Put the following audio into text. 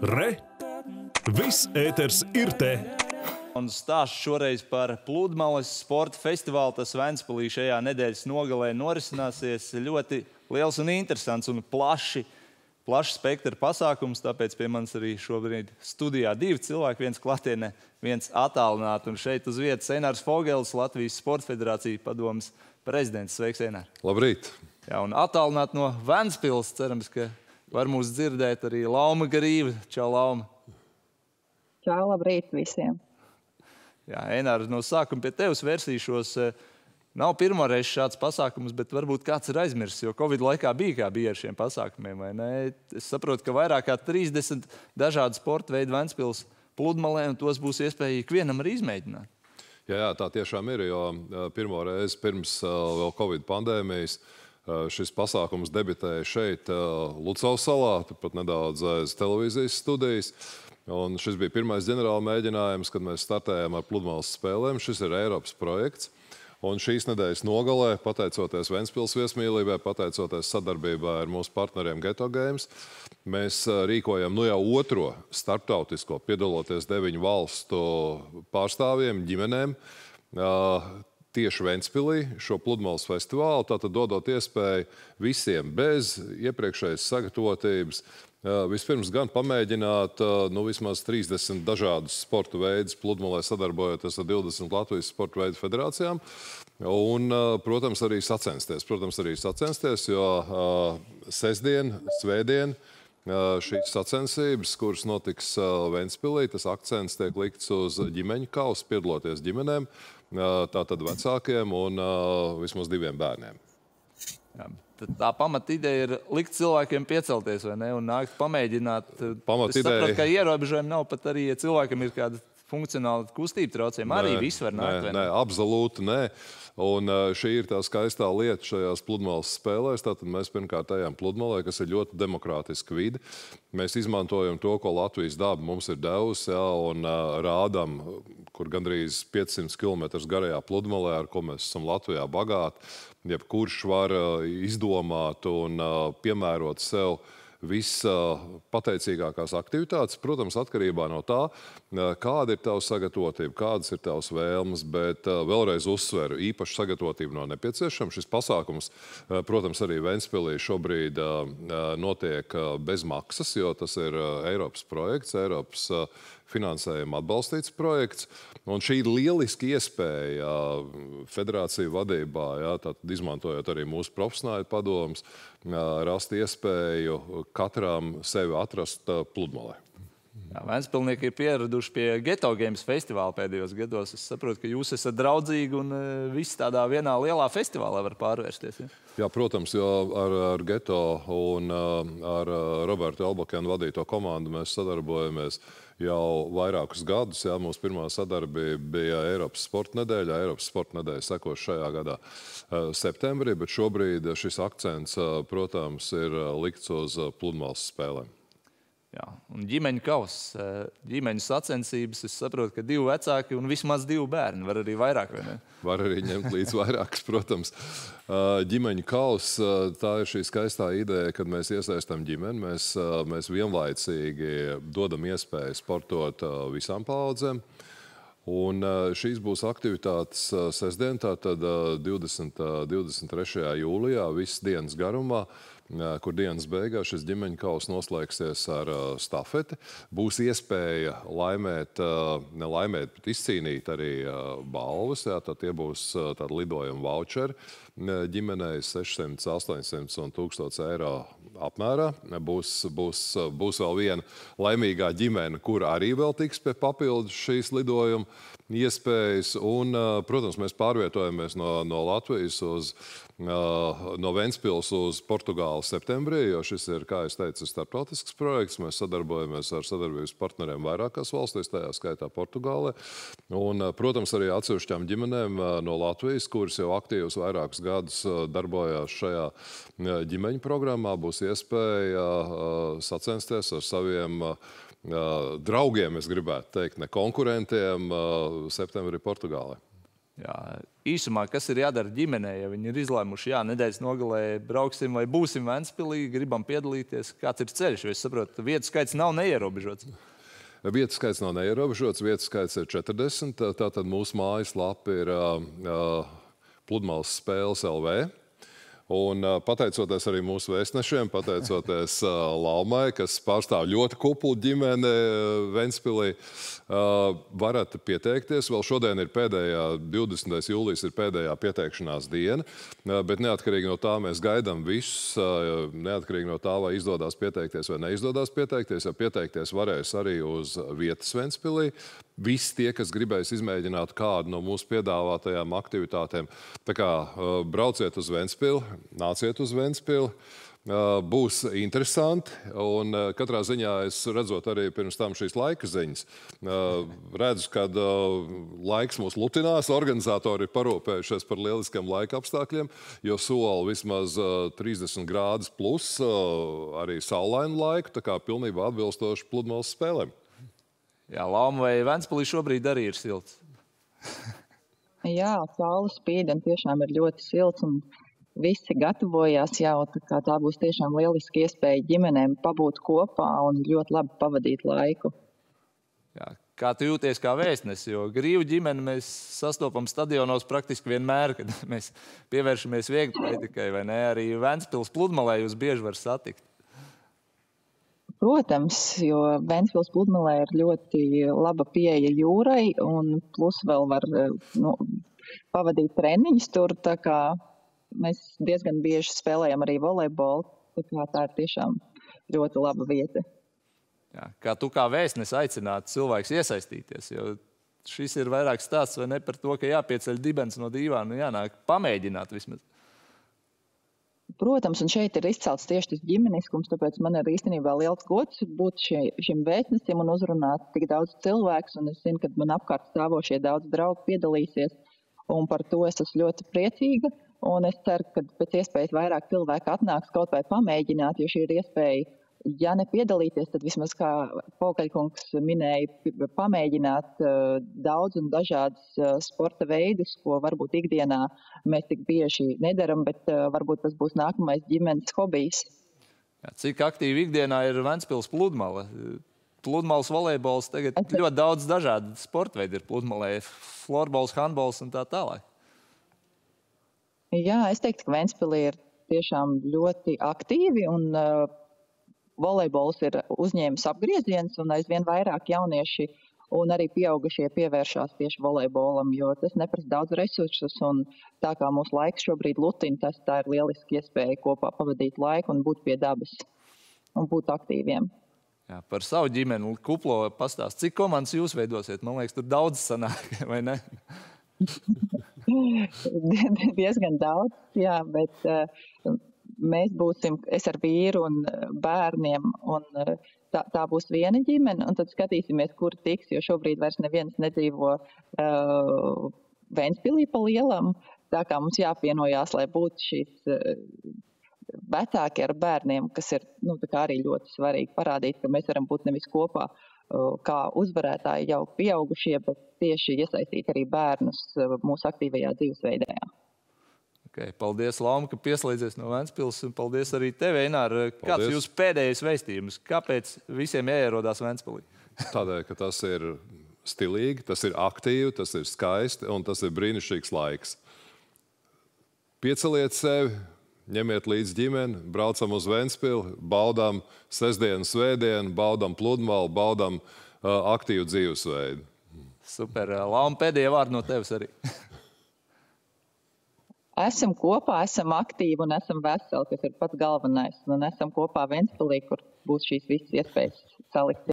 Re! Viss ēters ir te! Un stāsts šoreiz par Pludmales sporta festivālu. Tas Ventspilī šajā nedēļas nogalē norisināsies. Ļoti liels un interesants un plašs spektra pasākums. Tāpēc pie manis arī šobrīd studijā divi cilvēki, viens klātienē, viens attālināti. Un šeit uz vietas Einārs Fogelis, Latvijas Sporta federācija padomes prezidents. Sveiks, Einār! Labrīt! Jā, un attālināt no Ventspils, cerams, ka var mūs dzirdēt arī Lauma Garīva. Čau, Lauma! Čau, labrīt visiem! Jā, Einār, no sākuma pie tevis versīšos. Nav pirmo reizi šāds pasākums, bet varbūt kāds ir aizmirsis, jo Covid laikā bija ar šiem pasākumiem, vai ne? Es saprotu, ka vairāk kā 30 dažādu sporta veidu Ventspils pludmalē, un tos būs iespēja ikvienam arī izmēģināt. Jā, tā tiešām ir, jo pirmo reizi pirms vēl Covid pandēmijas šis pasākums debitēja šeit, Lucavas salā, pat nedaudz aiz televīzijas studijas. Un šis bija pirmais ģenerāla mēģinājums, kad mēs startējām ar pludmales spēlēm. Šis ir Eiropas projekts. Un šīs nedēļas nogalē, pateicoties Ventspils viesmīlībai, pateicoties sadarbībā ar mūsu partneriem Geto Games, mēs rīkojam jau otro starptautisko, piedaloties 9 valstu pārstāvjiem, ģimenēm, tieši Ventspilī šo pludmales festivālu, tātad dodot iespēju visiem bez iepriekšējas sagatavotības vispirms gan pamēģināt vismaz 30 dažādus sporta veidus pludmalē sadarbojoties ar 20 Latvijas sporta veidu federācijām un, protams, arī sacensties, jo sestdien, svētdien šīs sacensības, kuras notiks Ventspilī, tas akcents tiek likts uz ģimeņu kausu, piedaloties ģimenēm, tātad vecākiem un vismaz 2 bērniem. Jā, tā pamata ideja ir likt cilvēkiem piecelties, vai ne, un nākt pamēģināt. Es saprotu, ka ierobežojumi nav, pat arī, ja cilvēkam ir kāda funkcionāla kustība traucējuma, arī viss var nākt, vai ne? Nē, absolūti nē. Un šī ir tā skaistā lieta šajās pludmales spēlēs. Tātad mēs pirmkārt ejam pludmalē, kas ir ļoti demokrātiska vide. Mēs izmantojam to, ko Latvijas daba mums ir devusi, un rādam, kur gandrīz 500 km garajā pludmalē, ar ko mēs esam Latvijā bagāti. Jebkurš var izdomāt un piemērot sev vispateicīgākās aktivitātes, protams, atkarībā no tā, kāda ir tava sagatavotība, kādas ir tavas vēlmes, bet vēlreiz uzsveru, īpaši sagatavotība nav nepieciešama. Šis pasākums, protams, arī Ventspilī šobrīd notiek bez maksas, jo tas ir Eiropas projekts, Eiropas finansējuma atbalstīts projekts. Un šī ir lieliski iespēja federāciju vadībā, tātad izmantojot arī mūsu profesionāļu padomus, rast iespēju katram sevi atrast pludmalē. Jā, Ventspilnieki ir pieraduši pie Geto Games festivāla pēdējos gados. Es saprotu, ka jūs esat draudzīgi un viss tādā vienā lielā festivālā var pārvērsties. Ja? Jā, protams, jo ar Geto un ar Robertu Elbakenu vadīto komandu mēs sadarbojamies jau vairākus gadus. Jā, mūsu pirmā sadarbība bija Eiropas sporta nedēļā. Eiropas sporta nedēļa sekos šajā gadā septembrī, bet šobrīd šis akcents, protams, ir likts uz pludmales spēlēm. Jā, un ģimeņu kauss, ģimeņu sacensības, es saprotu, ka 2 vecāki un vismaz 2 bērni, var arī vairāk, vai ne? Var arī ņemt līdz vairākas, protams. Ģimeņu kauss, tā ir šī skaistā ideja, kad mēs iesaistam ģimeni, mēs vienlaicīgi dodam iespēju sportot visām paaudzēm. Un šīs būs aktivitātes sestdien, tātad 23. jūlijā, visas dienas garumā, kur dienas beigās šis ģimeņu kauss noslēgsies ar stafeti. Būs iespēja bet izcīnīt arī balvas. Tad tie būs tādi lidojuma voucheri ģimenei 600, 800 un 1000 eiro apmērā. Būs vēl viena laimīgā ģimene, kur arī vēl tiks pie papildus šīs lidojuma iespējas. Un, protams, mēs pārvietojamies no Latvijas no Ventspils uz Portugāli septembrī, jo šis ir, kā es teicu, starptautisks projekts. Mēs sadarbojamies ar sadarbības partneriem vairākās valstīs, tajā skaitā Portugālē. Un, protams, arī atsevišķām ģimenēm no Latvijas, kuras jau aktīvas vairākus gadus darbojās šajā ģimeņu programmā, būs iespēja sacensties ar saviem draugiem, es gribētu teikt, ne konkurentiem, septembrī Portugālē. Jā, īsumā, kas ir jādara ģimenē, ja viņi ir izlēmuši, nedēļas nogalē brauksim vai būsim Ventspilī, gribam piedalīties? Kāds ir ceļš? Es saprotu, vietu skaits nav neierobežots. Vietu skaits nav neierobežots, vietu skaits ir 40. Tātad mūsu mājaslapa ir Pludmales spēles LV. Un pateicoties arī mūsu vēstnešiem, pateicoties Laumai, kas pārstāv ļoti kuplu ģimeni Ventspilī, varat pieteikties. Vēl šodien ir 20. jūlijas ir pēdējā pieteikšanās diena, bet neatkarīgi no tā mēs gaidām visus, neatkarīgi no tā, vai izdodas pieteikties vai neizdodas pieteikties, ja pieteikties varēs arī uz vietas Ventspilī. Visi tie, kas gribēs izmēģināt kādu no mūsu piedāvātajām aktivitātēm. Tā kā brauciet uz Ventspili, nāciet uz Ventspili, būs interesanti. Un katrā ziņā es redzot arī pirms tam šīs laika ziņas, redzu, kad laiks mūs lutinās, organizatori ir parūpējušies par lieliskiem laika apstākļiem, jo sola vismaz 30 grādus plus arī saulainu laiku, tā kā pilnībā atbilstoši Pludmales spēlēm. Jā, Lauma, vai Ventspilī šobrīd arī ir silts? Jā, saule spīd un tiešām ir ļoti silts un visi gatavojās jau. Tā būs tiešām lieliski iespēja ģimenēm pabūt kopā un ļoti labi pavadīt laiku. Jā, kā tu jūties kā vēstnes? Jo Grīvu ģimeni mēs sastopam stadionos praktiski vienmēr, kad mēs pievēršamies vieglatlētikai, vai ne? Arī Ventspils Pludmalē jūs bieži var satikt. Protams, jo Ventspils Pludmalē ir ļoti laba pieeja jūrai un plus vēl var pavadīt treniņus tur, tā kā mēs diezgan bieži spēlējam arī volejbolu, tā kā tā ir tiešām ļoti laba vieta. Jā, kā tu kā vēstnes aicinātu cilvēks iesaistīties, jo šis ir vairāk stāsts vai ne par to, ka jāpieceļ dibens no dīvāna, jānāk pamēģināt vismaz. Protams, un šeit ir izcelts tieši tas ģimeniskums, tāpēc man ir īstenībā liels gods būt šim vēstnesim un uzrunāt tik daudz cilvēkus, un es zinu, ka man apkārt stāvošie daudz draugi piedalīsies, un par to es esmu ļoti priecīga, un es ceru, ka pēc iespējas vairāk cilvēku atnāks kaut vai pamēģināt, jo šī ir iespēja, ja nepiedalīties, tad vismaz, kā Paukaļkungs minēja, pamēģināt daudz un dažādas sporta veidus, ko varbūt ikdienā mēs tik bieži nedaram, bet varbūt tas būs nākamais ģimenes hobijs. Jā, cik aktīvi ikdienā ir Ventspils Pludmale? Pludmales volejbols tagad ļoti daudz dažādu sporta veidu ir Pludmalē. Florbols, handbols un tā tālāk. Jā, es teiktu, ka Ventspilī ir tiešām ļoti aktīvi un volejbols ir uzņēmis apgrieziens un aizvien vairāk jaunieši un arī pieaugušie pievēršās tieši volejbolam, jo tas neprasa daudz resursus un tā kā mūsu laiks šobrīd lutina, tā ir lieliski iespēja kopā pavadīt laiku un būt pie dabas un būt aktīviem. Jā, par savu ģimeni kuplo pastāst. Cik komandas jūs veidosiet? Man liekas, tur daudz sanāk, vai ne? Diezgan daudz, jā, bet mēs būsim, es ar vīru un bērniem, un tā būs viena ģimene, un tad skatīsimies, kur tiks, jo šobrīd vairs neviens nedzīvo Ventspilī pa lielam, tā kā mums jāpienojās, lai būtu šīs vecāki ar bērniem, kas ir tā kā arī ļoti svarīgi parādīt, ka mēs varam būt nevis kopā kā uzvarētāji jau pieaugušie, bet tieši iesaistīt arī bērnus mūsu aktīvajā dzīvesveidē. Okay, paldies, Lauma, ka pieslēdzies no Ventspils, un paldies arī tev, Einār. Kāds ir jūsu pēdējais vēstījums? Kāpēc visiem jāierodās Ventspilī? Tādēļ, ka tas ir stilīgi, tas ir aktīvi, tas ir skaisti un tas ir brīnišķīgs laiks. Pieceliet sevi, ņemiet līdz ģimeni, braucam uz Ventspili, baudām sestdienu, svētdienu, baudām Pludmali, baudām aktīvu dzīvesveidu. Super. Lauma, pēdējie vārdi no tevis arī. Esam kopā, esam aktīvi un esam veseli, kas ir pats galvenais. Un esam kopā Ventspilī, kur būs šīs visas iespējas salikt.